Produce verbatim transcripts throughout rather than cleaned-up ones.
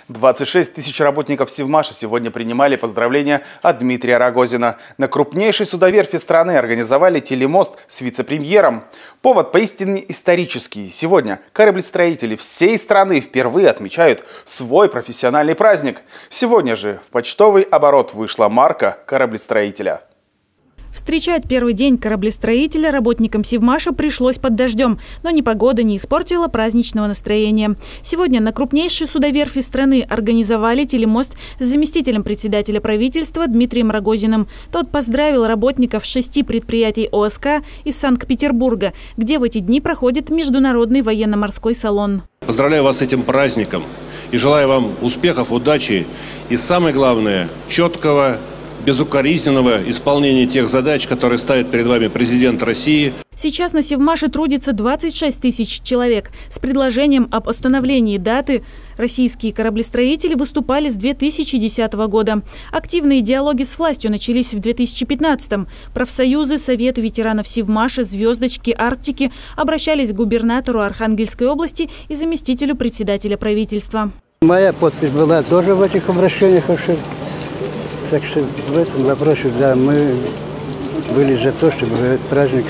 двадцать шесть тысяч работников Севмаша сегодня принимали поздравления от Дмитрия Рогозина. На крупнейшей судоверфи страны организовали телемост с вице-премьером. Повод поистине исторический. Сегодня кораблестроители всей страны впервые отмечают свой профессиональный праздник. Сегодня же в почтовый оборот вышла марка кораблестроителя. Встречать первый день кораблестроителя работникам Севмаша пришлось под дождем, но ни погода не испортила праздничного настроения. Сегодня на крупнейшей судоверфи страны организовали телемост с заместителем председателя правительства Дмитрием Рогозиным. Тот поздравил работников шести предприятий О С К из Санкт-Петербурга, где в эти дни проходит международный военно-морской салон. Поздравляю вас с этим праздником и желаю вам успехов, удачи и, самое главное, четкого, безукоризненного исполнения тех задач, которые ставит перед вами президент России. Сейчас на Севмаше трудится двадцать шесть тысяч человек. С предложением об установлении даты российские кораблестроители выступали с две тысячи десятого года. Активные диалоги с властью начались в две тысячи пятнадцатом. Профсоюзы, Советы ветеранов Севмаша, Звездочки, Арктики обращались к губернатору Архангельской области и заместителю председателя правительства. Моя подпись была тоже в этих обращениях. Так что в этом вопросе, да, мы были за то, чтобы этот праздник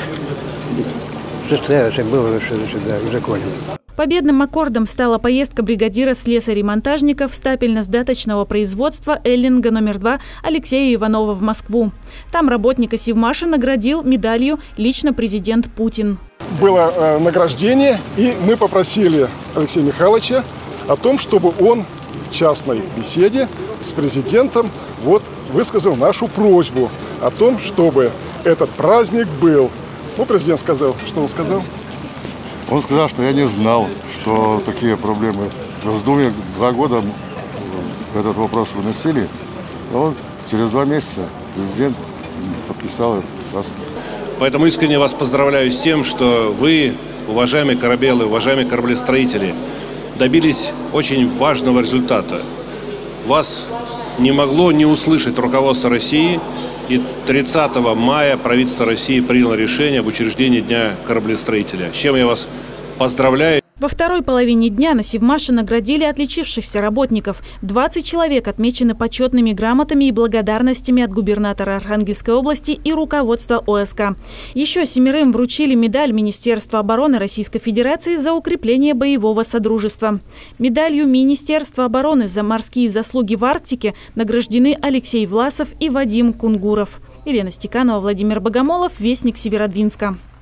состоялся, был уже, да, узаконен. Победным аккордом стала поездка бригадира слесарей-монтажников стапельно-сдаточного производства «Эллинга» номер два Алексея Иванова в Москву. Там работника Севмаша наградил медалью лично президент Путин. Было э, награждение, и мы попросили Алексея Михайловича о том, чтобы он в частной беседе с президентом вот высказал нашу просьбу о том, чтобы этот праздник был. Ну, президент сказал, что он сказал? Он сказал, что я не знал, что такие проблемы. В Госдуме два года этот вопрос выносили. Но через два месяца президент подписал вас. Поэтому искренне вас поздравляю с тем, что вы, уважаемые корабелы, уважаемые кораблестроители, добились очень важного результата. Вас не могло не услышать руководство России, и тридцатого мая правительство России приняло решение об учреждении Дня кораблестроителя, с чем я вас поздравляю. Во второй половине дня на Севмаше наградили отличившихся работников. двадцать человек отмечены почетными грамотами и благодарностями от губернатора Архангельской области и руководства О С К. Еще семерым вручили медаль Министерства обороны Российской Федерации за укрепление боевого содружества. Медалью Министерства обороны за морские заслуги в Арктике награждены Алексей Власов и Вадим Кунгуров. Елена Стеканова, Владимир Богомолов, Вестник Северодвинска.